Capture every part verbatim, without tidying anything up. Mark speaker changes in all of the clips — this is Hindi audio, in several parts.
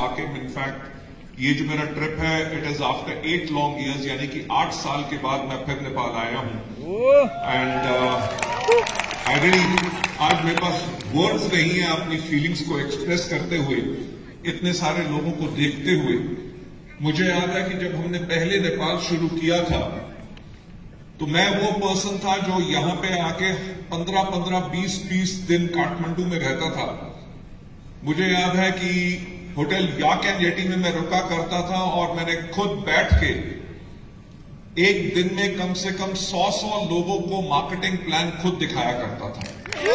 Speaker 1: आके इनफैक्ट ये जो मेरा ट्रिप है it is after eight long years, यानी कि आठ साल के बाद मैं फिर नेपाल आया हूं। एंड आई रियली आज मेरे पास वर्ड्स नहीं है अपनी फीलिंग्स को एक्सप्रेस करते हुए, इतने सारे लोगों को देखते हुए। मुझे याद है कि जब हमने पहले नेपाल शुरू किया था तो मैं वो पर्सन था जो यहां पे आके पंद्रह पंद्रह बीस बीस दिन काठमांडू में रहता था। मुझे याद है कि होटल याक एंड येटी में मैं रुका करता था और मैंने खुद बैठ के एक दिन में कम से कम सौ सौ लोगों को मार्केटिंग प्लान खुद दिखाया करता था।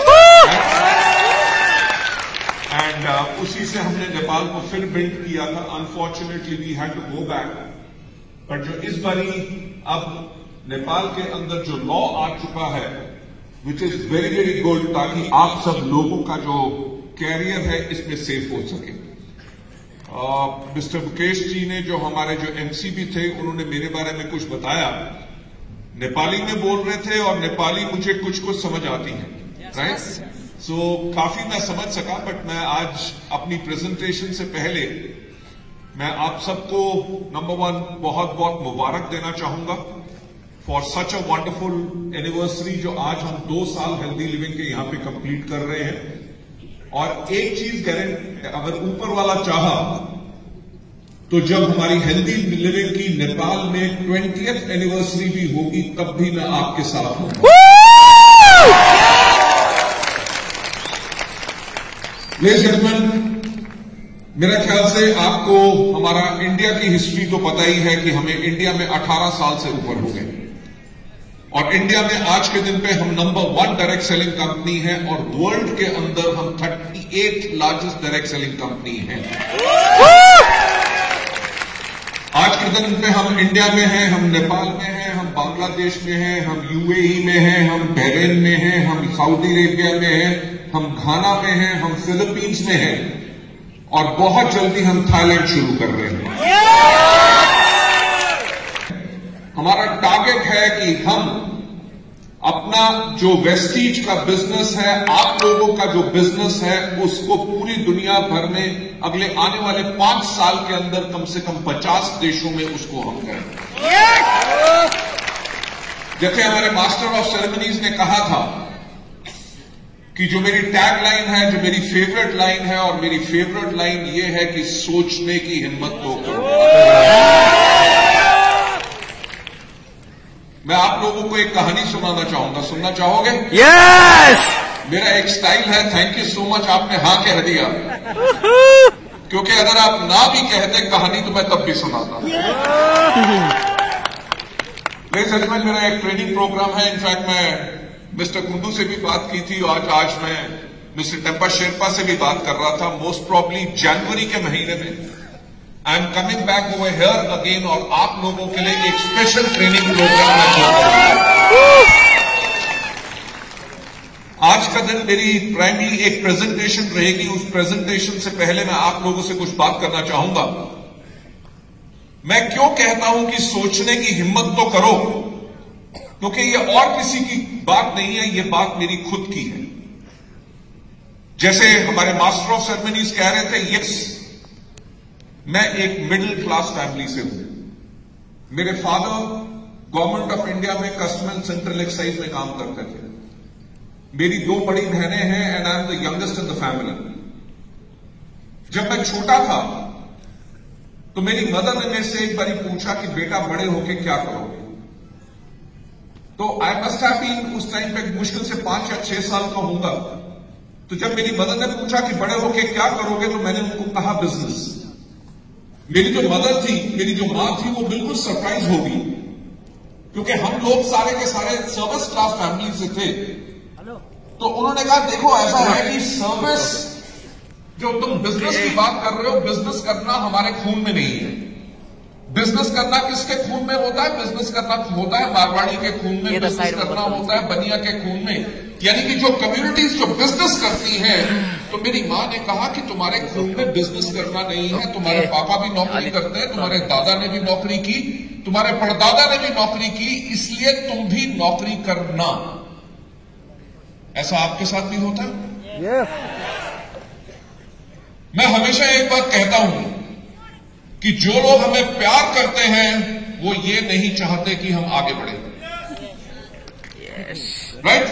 Speaker 1: एंड uh, उसी से हमने नेपाल को फिर बिल्ड किया था। Unfortunately we had to go back, but जो इस बारी अब नेपाल के अंदर जो लॉ आ चुका है which is very very good, ताकि आप सब लोगों का जो कैरियर है इसमें सेफ हो सके। मिस्टर मुकेश जी ने जो हमारे जो एमसीबी थे उन्होंने मेरे बारे में कुछ बताया। नेपाली में बोल रहे थे और नेपाली मुझे कुछ कुछ समझ आती है, राइट? सो काफी मैं समझ सका, बट मैं आज अपनी प्रेजेंटेशन से पहले मैं आप सबको नंबर वन बहुत बहुत मुबारक देना चाहूंगा for such a wonderful anniversary जो आज हम दो साल हेल्दी लिविंग के यहां पे कंप्लीट कर रहे हैं। और एक चीज गारंटी, अगर ऊपर वाला चाहा तो जब हमारी हेल्दी लिविंग की नेपाल में ट्वेंटियथ एनिवर्सरी भी होगी तब भी मैं आपके साथ हूं। लेडीज एंड जेंटलमैन, मेरा ख्याल से आपको हमारा इंडिया की हिस्ट्री तो पता ही है कि हमें इंडिया में अठारह साल से ऊपर हो गए और इंडिया में आज के दिन पे हम number one direct selling company है और वर्ल्ड के अंदर हम thirty eight largest direct selling company है। आज के दिन पे हम इंडिया में हैं, हम नेपाल में हैं, हम बांग्लादेश में हैं, हम यूएई में हैं, हम बहरीन में हैं, हम सऊदी अरेबिया में हैं, हम घाना में हैं, हम फिलीपींस में हैं और बहुत जल्दी हम थाईलैंड शुरू कर रहे हैं। हमारा टारगेट है कि हम अपना जो वेस्टीज का बिजनेस है, आप लोगों का जो बिजनेस है, उसको पूरी दुनिया भर में अगले आने वाले पांच साल के अंदर कम से कम पचास देशों में उसको हम करें। जैसे हमारे मास्टर ऑफ सेरेमनीज ने कहा था कि जो मेरी टैग लाइन है, जो मेरी फेवरेट लाइन है, और मेरी फेवरेट लाइन ये है कि सोचने की हिम्मत तो करो। मैं आप लोगों को एक कहानी सुनाना चाहूंगा, सुनना चाहोगे?
Speaker 2: यस!
Speaker 1: मेरा एक स्टाइल है, थैंक यू सो मच, आपने हाँ कह दिया, क्योंकि अगर आप ना भी कहते कहानी तो मैं तब भी सुनाता। लेडीज एंड जेंटलमैन, मेरा एक ट्रेनिंग प्रोग्राम है। इनफैक्ट मैं मिस्टर कुंडू से भी बात की थी और आज आज मैं मिस्टर टेम्पा शेरपा से भी बात कर रहा था। मोस्ट प्रॉब्ली जनवरी के महीने में I am coming back over here again और आप लोगों के लिए एक स्पेशल ट्रेनिंग प्रोग्राम मैं कर रहा हूं। आज का दिन मेरी प्राइमरी एक प्रेजेंटेशन रहेगी। उस प्रेजेंटेशन से पहले मैं आप लोगों से कुछ बात करना चाहूंगा। मैं क्यों कहता हूं कि सोचने की हिम्मत तो करो, क्योंकि ये और किसी की बात नहीं है, ये बात मेरी खुद की है। जैसे हमारे मास्टर ऑफ सेरेमनीज कह रहे थे, यस, मैं एक मिडिल क्लास फैमिली से हूं। मेरे फादर गवर्नमेंट ऑफ इंडिया में कस्टम एंड सेंट्रल एक्साइज में काम करते थे। मेरी दो बड़ी बहनें हैं and I am the youngest in the family. जब मैं छोटा था तो मेरी मदर ने मेरे से एक बार पूछा कि बेटा बड़े होके क्या करोगे? तो आई मस्ट हैव बीन उस टाइम पे मुश्किल से पांच या छह साल का होगा। तो जब मेरी मदर ने पूछा कि बड़े होके क्या करोगे, तो मैंने उनको कहा बिजनेस। मेरी जो मदर थी, मेरी जो मां थी, वो बिल्कुल सरप्राइज हो गई, क्योंकि हम लोग सारे के सारे सर्विस क्लास फैमिली से थे। तो उन्होंने कहा, देखो ऐसा है कि सर्विस, जो तुम बिजनेस की बात कर रहे हो, बिजनेस करना हमारे खून में नहीं है। बिजनेस करना किसके खून में होता है? बिजनेस करना होता है मारवाड़ी के खून में, बिजनेस करना होता है बनिया के खून में, यानी कि जो कम्युनिटीज जो बिजनेस करती हैं। तो मेरी मां ने कहा कि तुम्हारे खून में बिजनेस करना नहीं है, तुम्हारे पापा भी नौकरी करते हैं, तुम्हारे दादा ने भी नौकरी की, तुम्हारे परदादा ने भी नौकरी की, इसलिए तुम भी नौकरी करना। ऐसा आपके साथ भी होता है?
Speaker 2: yes.
Speaker 1: मैं हमेशा एक बात कहता हूं कि जो लोग हमें प्यार करते हैं वो ये नहीं चाहते कि हम आगे बढ़े। राइट?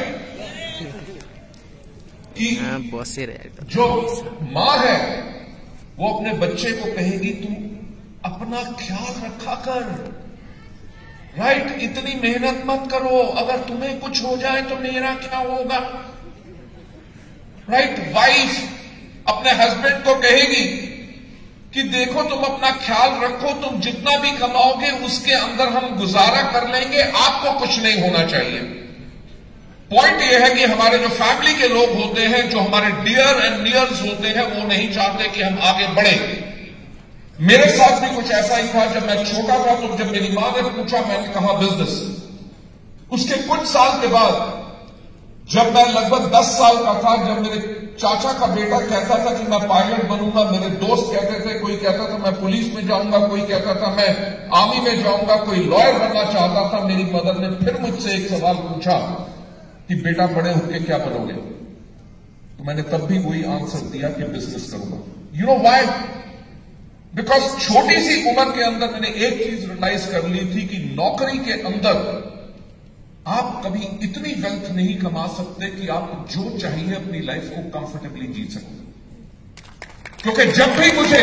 Speaker 1: कि जो मां है वो अपने बच्चे को कहेगी तू अपना ख्याल रखा कर, राइट? इतनी मेहनत मत करो, अगर तुम्हें कुछ हो जाए तो मेरा क्या होगा? राइट? वाइफ अपने हस्बैंड को कहेगी कि देखो तुम अपना ख्याल रखो, तुम जितना भी कमाओगे उसके अंदर हम गुजारा कर लेंगे, आपको कुछ नहीं होना चाहिए। पॉइंट यह है कि हमारे जो फैमिली के लोग होते हैं, जो हमारे डियर एंड नियर्स होते हैं, वो नहीं चाहते कि हम आगे बढ़े। मेरे साथ भी कुछ ऐसा ही था। जब मैं छोटा था तो जब मेरी मां ने पूछा, मैंने कहा बिजनेस। उसके कुछ साल के बाद जब मैं लगभग दस साल का था, जब मेरे चाचा का बेटा कहता था कि मैं पायलट बनूंगा, मेरे दोस्त कहते थे, कोई कहता था मैं पुलिस में जाऊंगा, कोई कहता था मैं आर्मी में जाऊंगा, कोई लॉयर बनना चाहता था, मेरी मदर ने फिर मुझसे एक सवाल पूछा कि बेटा बड़े होकर क्या बनोगे? तो मैंने तब भी वही आंसर दिया कि बिजनेस करूंगा। You know why? बिकॉज छोटी सी उम्र के अंदर मैंने एक चीज रियलाइज कर ली थी कि नौकरी के अंदर आप कभी इतनी वेल्थ नहीं कमा सकते कि आप जो चाहिए अपनी लाइफ को कंफर्टेबली जी सको। क्योंकि जब भी मुझे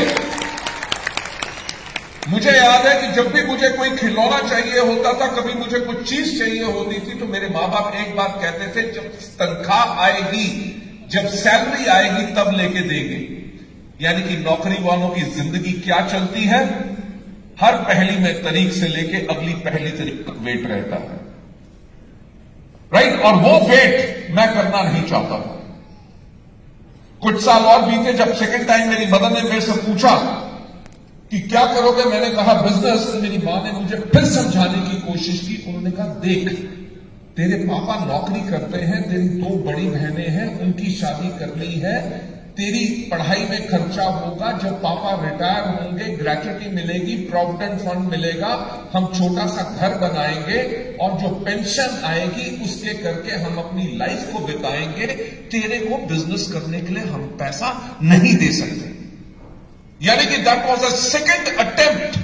Speaker 1: मुझे याद है कि जब भी मुझे कोई खिलौना चाहिए होता था, कभी मुझे कुछ चीज चाहिए होती थी, तो मेरे मां बाप एक बात कहते थे, जब तनख्वाह आएगी, जब सैलरी आएगी तब लेके देंगे। यानी कि नौकरी वालों की जिंदगी क्या चलती है, हर पहली में तारीख से लेके अगली पहली तारीख तक वेट रहता है। राइट? और वो वेट मैं करना नहीं चाहता था। कुछ साल और बीते, जब सेकंड टाइम मेरी मदर ने मेरे से पूछा कि क्या करोगे, मैंने कहा बिजनेस। मेरी मां ने मुझे फिर समझाने की कोशिश की। उन्होंने कहा देख, तेरे पापा नौकरी करते हैं, तेरी दो बड़ी बहनें हैं, उनकी शादी करनी है, तेरी पढ़ाई में खर्चा होगा, जब पापा रिटायर होंगे ग्रेच्युटी मिलेगी, प्रोविडेंट फंड मिलेगा, हम छोटा सा घर बनाएंगे और जो पेंशन आएगी उसके करके हम अपनी लाइफ को बिताएंगे। तेरे को बिजनेस करने के लिए हम पैसा नहीं दे सकते। यानी कि that was a second attempt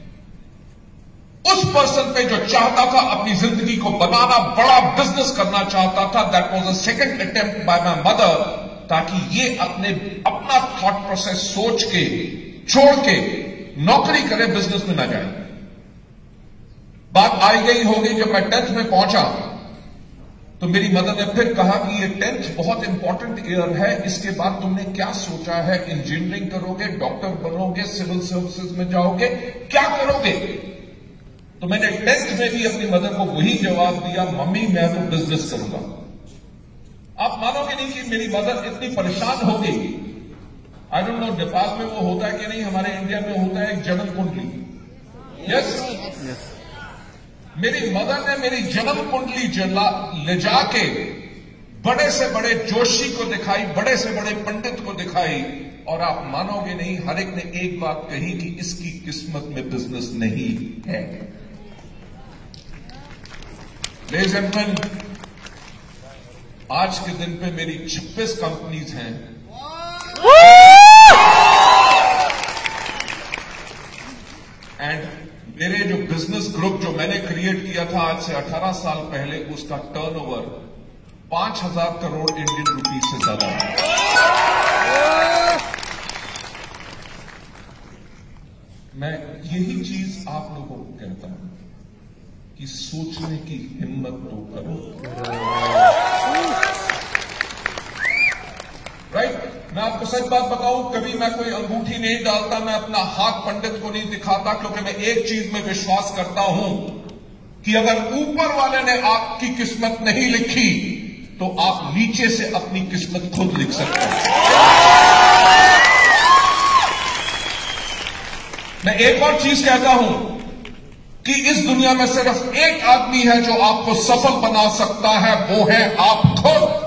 Speaker 1: उस पर्सन पे जो चाहता था अपनी जिंदगी को बनाना, बड़ा बिजनेस करना चाहता था। That was a second attempt by my mother, ताकि ये अपने अपना थॉट प्रोसेस सोच के छोड़ के नौकरी करे, बिजनेस में ना जाए। बात आई गई होगी, जब मैं टेंथ में पहुंचा तो मेरी मदर ने फिर कहा कि ये टेंथ बहुत इंपॉर्टेंट ईयर है, इसके बाद तुमने क्या सोचा है? इंजीनियरिंग करोगे, डॉक्टर बनोगे, सिविल सर्विसेज में जाओगे, क्या करोगे? तो मैंने टेंथ में भी अपनी मदर को वही जवाब दिया, मम्मी मैं तो बिजनेस करूंगा। आप मानोगे नहीं कि मेरी मदर इतनी परेशान हो गई। आई डोंट नो नेपाल में वो होता है कि नहीं, हमारे इंडिया में होता है एक जन्म कुंडली। यस, मेरी मदर ने मेरी जन्म कुंडली ले जाके बड़े से बड़े जोशी को दिखाई, बड़े से बड़े पंडित को दिखाई, और आप मानोगे नहीं, हर एक ने एक बात कही कि इसकी किस्मत में बिजनेस नहीं है। लेडीज एंड जेंटलमैन, आज के दिन पे मेरी छब्बीस कंपनीज हैं। एंड मेरे जो बिजनेस ग्रुप जो मैंने क्रिएट किया था आज से अठारह साल पहले, उसका टर्नओवर पांच हजार करोड़ इंडियन रुपीज से ज्यादा है। मैं यही चीज आप लोगों को कहता हूं कि सोचने की हिम्मत तो करो। Right right? मैं आपको सच बात बताऊं, कभी मैं कोई अंगूठी नहीं डालता, मैं अपना हाथ पंडित को नहीं दिखाता, क्योंकि मैं एक चीज में विश्वास करता हूं कि अगर ऊपर वाले ने आपकी किस्मत नहीं लिखी तो आप नीचे से अपनी किस्मत खुद लिख सकते हैं। मैं एक और चीज कहता हूं कि इस दुनिया में सिर्फ एक आदमी है जो आपको सफल बना सकता है, वो है आप खुद।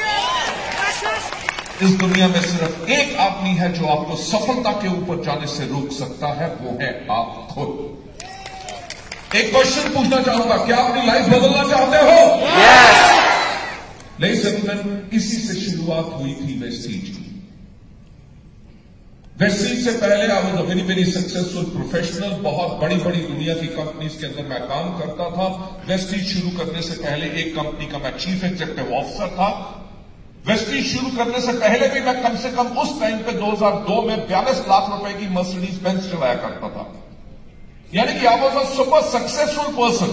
Speaker 1: इस दुनिया में सिर्फ एक आदमी है जो आपको सफलता के ऊपर जाने से रोक सकता है, वो है आप खुद। एक क्वेश्चन पूछना चाहूंगा, क्या अपनी लाइफ बदलना चाहते हो? yes! लेडीज एंड जेंटलमैन, इसी से शुरुआत हुई थी वेस्टीज की। वेस्टीज से पहले I was a very very successful professional, बहुत बड़ी बड़ी दुनिया की कंपनीज के अंदर मैं काम करता था। वेस्टीज शुरू करने से पहले एक कंपनी का मैं चीफ एग्जीक्यूटिव ऑफिसर था। वेस्टीज शुरू करने से पहले भी मैं कम से कम उस टाइम पे दो हज़ार दो में बयालीस लाख रुपए की मर्सिडीज बेंज चलाया करता था। यानी कि I was a super successful person,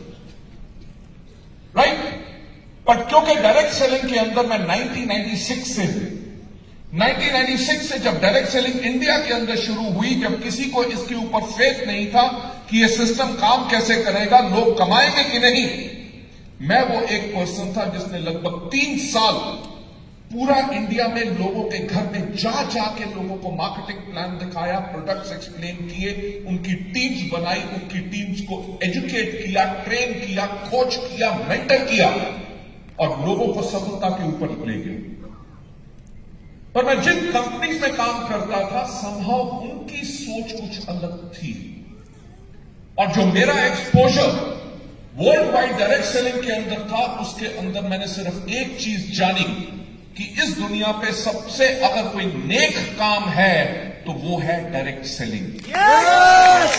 Speaker 1: right. But क्योंकि डायरेक्ट सेलिंग के अंदर मैं नाइनटीन नाइंटी सिक्स से नाइनटीन नाइंटी सिक्स से जब डायरेक्ट सेलिंग इंडिया के अंदर शुरू हुई, जब किसी को इसके ऊपर फेथ नहीं था कि ये सिस्टम काम कैसे करेगा, लोग कमाएंगे कि नहीं, मैं वो एक पर्सन था जिसने लगभग तीन साल पूरा इंडिया में लोगों के घर में जा जाके लोगों को मार्केटिंग प्लान दिखाया, प्रोडक्ट्स एक्सप्लेन किए, उनकी टीम्स बनाई, उनकी टीम्स को एजुकेट किया, ट्रेन किया, कोच किया, मेंटर किया और लोगों को सफलता के ऊपर ले गए। पर मैं जिन कंपनीज में काम करता था, समहाउ उनकी सोच कुछ अलग थी और जो मेरा exposure world wide direct selling के अंदर था, उसके अंदर मैंने सिर्फ एक चीज जानी कि इस दुनिया पे सबसे अगर कोई नेक काम है तो वो है डायरेक्ट सेलिंग। yes!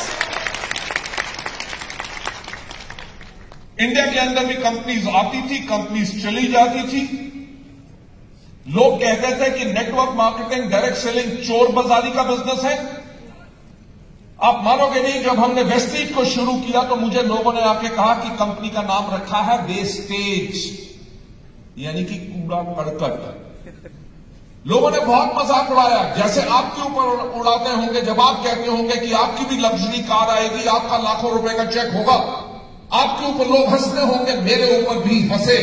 Speaker 1: इंडिया के अंदर भी कंपनीज आती थी, कंपनीज चली जाती थी। लोग कहते थे कि नेटवर्क मार्केटिंग, डायरेक्ट सेलिंग चोर बाजारी का बिजनेस है। आप मानोगे नहीं, जब हमने वेस्टीज को शुरू किया तो मुझे लोगों ने आके कहा कि कंपनी का नाम रखा है वेस्टेज, यानी कि कूड़ा करकट। लोगों ने बहुत मजाक उड़ाया, जैसे आपके ऊपर उड़ाते होंगे जब आप कहते होंगे कि आपकी भी लग्जरी कार आएगी, आपका लाखों रुपए का चेक होगा, आपके ऊपर लोग हंसते होंगे, मेरे ऊपर भी हंसे।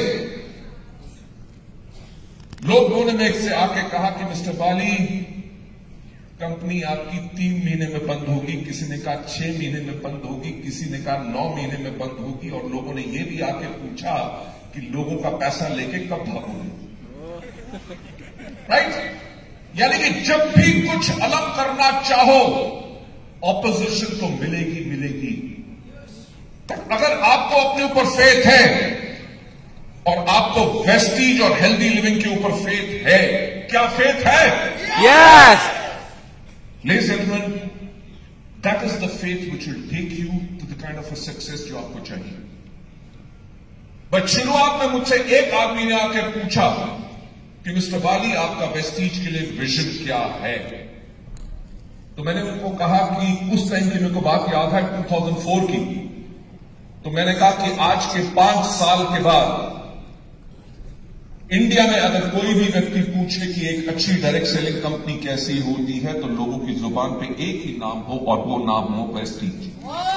Speaker 1: लोगों ने मेरे से आके कहा कि मिस्टर बाली, कंपनी आपकी तीन महीने में बंद होगी, किसी ने कहा छह महीने में बंद होगी, किसी ने कहा नौ महीने में बंद होगी, और लोगों ने यह भी आके पूछा कि लोगों का पैसा लेके कब भागोगे, राइट। यानी कि जब भी कुछ अलग करना चाहो, ऑपोजिशन तो मिलेगी मिलेगी। अगर आपको अपने ऊपर फेथ है और आपको वेस्टीज और हेल्दी लिविंग के ऊपर फेथ है, क्या फेथ है?
Speaker 2: Yes.
Speaker 1: Ladies and gentlemen, that is the faith which will take you to the kind of a success जो आपको चाहिए। बट शुरुआत में मुझसे एक आदमी ने आकर पूछा कि मिस्टर बाली, आपका वेस्टीज के लिए विजन क्या है? तो मैंने उनको कहा कि उस टाइम की मेरे को बात याद है दो हज़ार चार की। तो मैंने कहा कि आज के पांच साल के बाद इंडिया में अगर कोई भी व्यक्ति पूछे कि एक अच्छी डायरेक्ट सेलिंग कंपनी कैसी होती है, तो लोगों की जुबान पे एक ही नाम हो और वो नाम हो वेस्टीज।